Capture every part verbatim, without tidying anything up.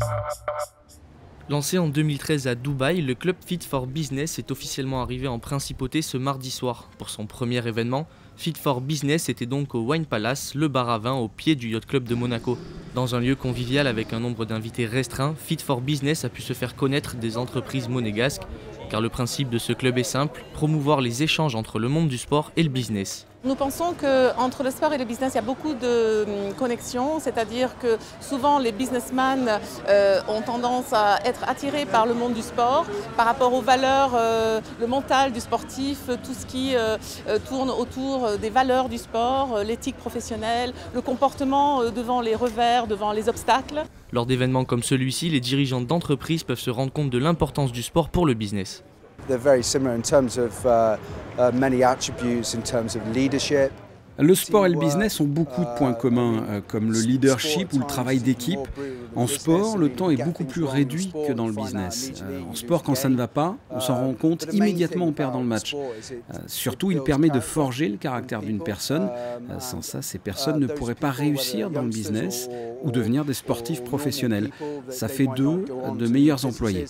Lancé en deux mille treize à Dubaï, le club Fit for Business est officiellement arrivé en principauté ce mardi soir. Pour son premier événement, Fit for Business était donc au Wine Palace, le bar à vin au pied du Yacht Club de Monaco. Dans un lieu convivial avec un nombre d'invités restreint, Fit for Business a pu se faire connaître des entreprises monégasques, car le principe de ce club est simple, promouvoir les échanges entre le monde du sport et le business. Nous pensons qu'entre le sport et le business, il y a beaucoup de connexions, c'est-à-dire que souvent les businessmen euh, ont tendance à être attirés par le monde du sport, par rapport aux valeurs, euh, le mental du sportif, tout ce qui euh, tourne autour des valeurs du sport, l'éthique professionnelle, le comportement devant les revers, devant les obstacles. Lors d'événements comme celui-ci, les dirigeants d'entreprises peuvent se rendre compte de l'importance du sport pour le business. They're very similar in terms of uh, uh, many attributes in terms of leadership. Le sport et le business ont beaucoup de points communs, euh, comme le leadership ou le travail d'équipe. En sport, le temps est beaucoup plus réduit que dans le business. Euh, en sport, quand ça ne va pas, on s'en rend compte immédiatement en perdant le match. Euh, surtout, il permet de forger le caractère d'une personne. Euh, sans ça, ces personnes ne pourraient pas réussir dans le business ou devenir des sportifs professionnels. Ça fait d'eux de meilleurs employés.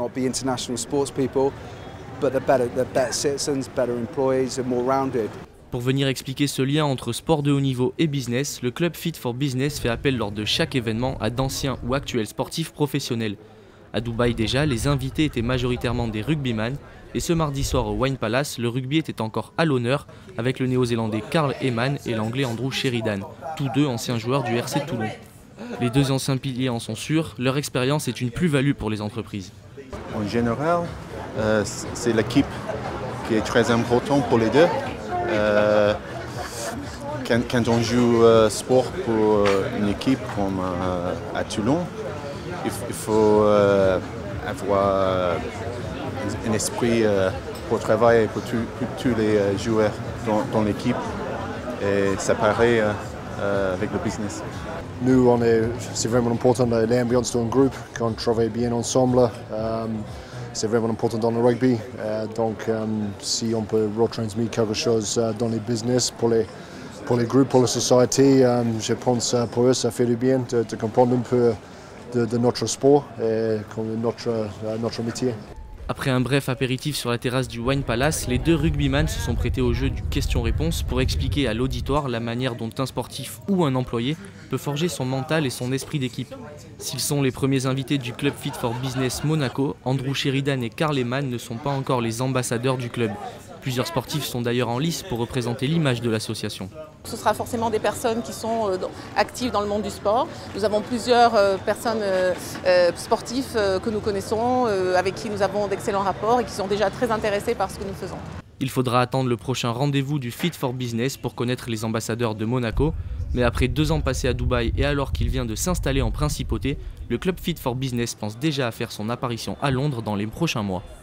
Pour venir expliquer ce lien entre sport de haut niveau et business, le club Fit for Business fait appel lors de chaque événement à d'anciens ou actuels sportifs professionnels. À Dubaï déjà, les invités étaient majoritairement des rugbyman et ce mardi soir au Wine Palace, le rugby était encore à l'honneur avec le néo-zélandais Karl Eman et l'anglais Andrew Sheridan, tous deux anciens joueurs du R C Toulon. Les deux anciens piliers en sont sûrs, leur expérience est une plus-value pour les entreprises. En général, euh, c'est l'équipe qui est très importante pour les deux. Euh, quand, quand on joue euh, sport pour une équipe comme euh, à Toulon, il, il faut euh, avoir un esprit euh, pour travailler pour tous les euh, joueurs dans, dans l'équipe et ça paraît euh, euh, avec le business. Nous, on est, c'est vraiment important l'ambiance d'un groupe, qu'on travaille bien ensemble. Euh, C'est vraiment important dans le rugby, euh, donc euh, si on peut retransmettre quelque chose euh, dans les business pour les, pour les groupes, pour la société, euh, je pense euh, pour eux ça fait du bien de, de comprendre un peu de, de notre sport et de notre, euh, notre métier. Après un bref apéritif sur la terrasse du Wine Palace, les deux rugbyman se sont prêtés au jeu du question-réponse pour expliquer à l'auditoire la manière dont un sportif ou un employé peut forger son mental et son esprit d'équipe. S'ils sont les premiers invités du club Fit for Business Monaco, Andrew Sheridan et Karl Eman ne sont pas encore les ambassadeurs du club. Plusieurs sportifs sont d'ailleurs en lice pour représenter l'image de l'association. Ce sera forcément des personnes qui sont euh, actives dans le monde du sport. Nous avons plusieurs euh, personnes euh, euh, sportifs euh, que nous connaissons, euh, avec qui nous avons d'excellents rapports et qui sont déjà très intéressés par ce que nous faisons. Il faudra attendre le prochain rendez-vous du Fit for Business pour connaître les ambassadeurs de Monaco. Mais après deux ans passés à Dubaï et alors qu'il vient de s'installer en principauté, le club Fit for Business pense déjà à faire son apparition à Londres dans les prochains mois.